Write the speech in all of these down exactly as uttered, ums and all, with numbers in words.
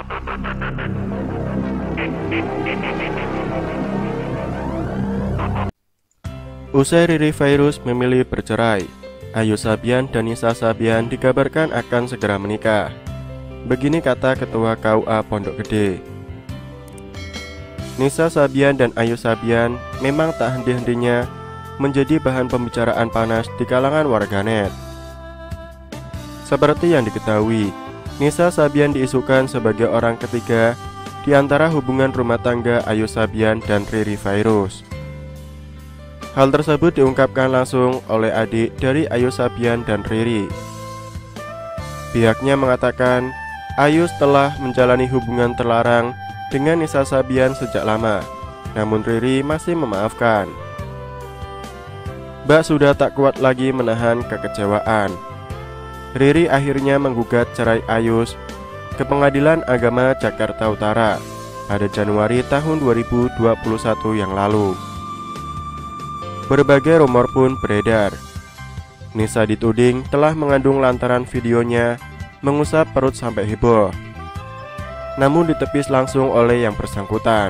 Usai Riri Virus memilih bercerai, Ayu Sabian dan Nisa Sabian dikabarkan akan segera menikah. Begini kata Ketua K U A Pondok Gede. Nisa Sabian dan Ayu Sabian memang tak henti-hentinya menjadi bahan pembicaraan panas di kalangan warganet. Seperti yang diketahui, Nisa Sabian diisukan sebagai orang ketiga di antara hubungan rumah tangga Ayu Sabian dan Riri Virus. Hal tersebut diungkapkan langsung oleh adik dari Ayu Sabian dan Riri. Pihaknya mengatakan, Ayu telah menjalani hubungan terlarang dengan Nisa Sabian sejak lama, namun Riri masih memaafkan. Mbak sudah tak kuat lagi menahan kekecewaan. Riri akhirnya menggugat cerai Ayus ke Pengadilan Agama Jakarta Utara pada Januari tahun dua ribu dua puluh satu yang lalu. Berbagai rumor pun beredar. Nisa dituding telah mengandung lantaran videonya mengusap perut sampai heboh, namun ditepis langsung oleh yang bersangkutan.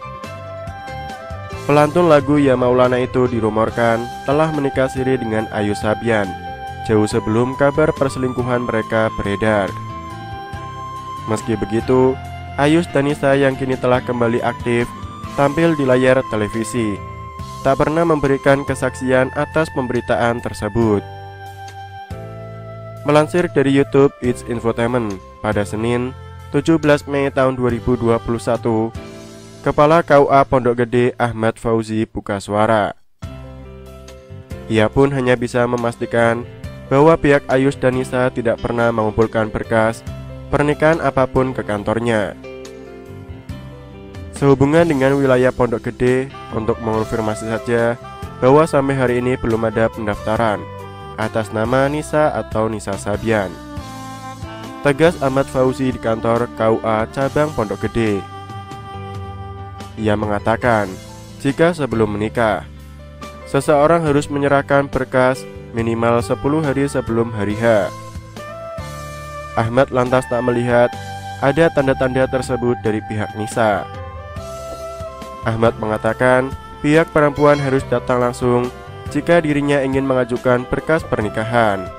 Pelantun lagu Ya Maulana itu dirumorkan telah menikah siri dengan Ayu Sabian jauh sebelum kabar perselingkuhan mereka beredar. Meski begitu, Ayus dan Nisa yang kini telah kembali aktif tampil di layar televisi tak pernah memberikan kesaksian atas pemberitaan tersebut. Melansir dari YouTube It's Infotainment pada Senin tujuh belas Mei tahun dua ribu dua puluh satu, Kepala K U A Pondok Gede Ahmad Fauzi buka suara. Ia pun hanya bisa memastikan bahwa pihak Ayus dan Nisa tidak pernah mengumpulkan berkas pernikahan apapun ke kantornya. Sehubungan dengan wilayah Pondok Gede, untuk mengonfirmasi saja bahwa sampai hari ini belum ada pendaftaran atas nama Nisa atau Nisa Sabian. Tegas Ahmad Fauzi di kantor K U A cabang Pondok Gede. Ia mengatakan, jika sebelum menikah, seseorang harus menyerahkan berkas minimal sepuluh hari sebelum hari H. Ahmad lantas tak melihat ada tanda-tanda tersebut dari pihak Nisa. Ahmad mengatakan pihak perempuan harus datang langsung jika dirinya ingin mengajukan berkas pernikahan.